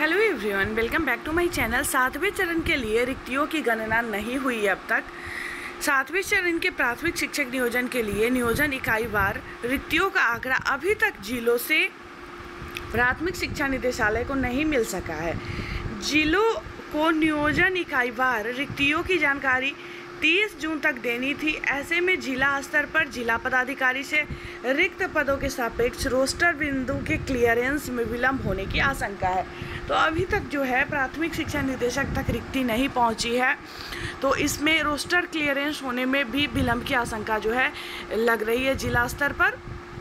Hello everyone, welcome back to my channel. 7वें चरण के लिए रिक्तियों की गणना नहीं हुई अब तक। 7वें चरण के प्राथमिक शिक्षक नियोजन के लिए नियोजन इकाई वार रिक्तियों का आंकड़ा अभी तक जिलों से प्राथमिक शिक्षा निदेशालय को नहीं मिल सका है। जिलों को नियोजन इकाई वार रिक्तियों की जानकारी 30 जून तक देनी थी। ऐसे में जिला स्तर पर जिला पदाधिकारी से रिक्त पदों के सापेक्ष रोस्टर बिंदु के क्लियरेंस में विलंब होने की आशंका है। तो अभी तक जो है प्राथमिक शिक्षा निदेशक तक रिक्ति नहीं पहुंची है, तो इसमें रोस्टर क्लियरेंस होने में भी विलंब की आशंका जो है लग रही है जिला स्तर पर।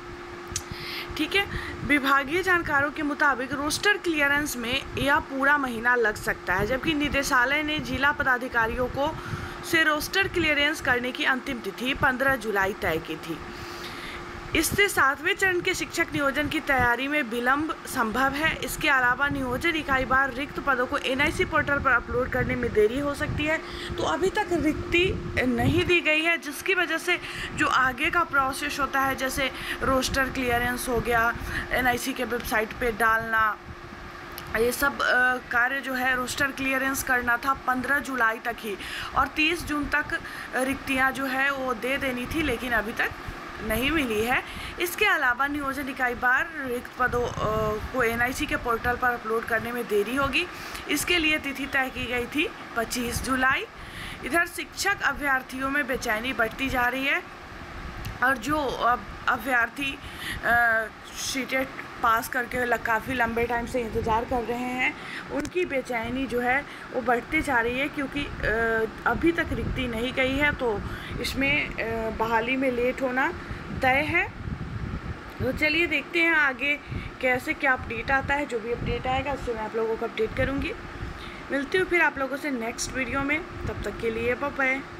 ठीक है, विभागीय जानकारों के मुताबिक रोस्टर क्लियरेंस में यह पूरा महीना लग सकता है, जबकि निदेशालय ने जिला पदाधिकारियों को से रोस्टर क्लियरेंस करने की अंतिम तिथि 15 जुलाई तय की थी। इससे 7वें चरण के शिक्षक नियोजन की तैयारी में विलंब संभव है। इसके अलावा नियोजन इकाई बार रिक्त पदों को NIC पोर्टल पर अपलोड करने में देरी हो सकती है। तो अभी तक रिक्ति नहीं दी गई है, जिसकी वजह से जो आगे का प्रोसेस होता है, जैसे रोस्टर क्लियरेंस हो गया, NIC के वेबसाइट पे डालना, ये सब कार्य जो है रोस्टर क्लियरेंस करना था 15 जुलाई तक ही, और 30 जून तक रिक्तियां जो है वो दे देनी थी, लेकिन अभी तक नहीं मिली है। इसके अलावा नियोजन इकाई बार रिक्त पदों को NIC के पोर्टल पर अपलोड करने में देरी होगी। इसके लिए तिथि तय की गई थी 25 जुलाई। इधर शिक्षक अभ्यर्थियों में बेचैनी बढ़ती जा रही है, और जो अभ्यर्थी सीटेट पास करके काफ़ी लंबे टाइम से इंतज़ार कर रहे हैं, उनकी बेचैनी जो है वो बढ़ती जा रही है, क्योंकि अभी तक रिक्ति नहीं गई है, तो इसमें बहाली में लेट होना तय है। तो चलिए देखते हैं आगे कैसे क्या अपडेट आता है। जो भी अपडेट आएगा उससे मैं आप लोगों को अपडेट करूँगी। मिलती हूँ फिर आप लोगों से नेक्स्ट वीडियो में, तब तक के लिए बाय बाय।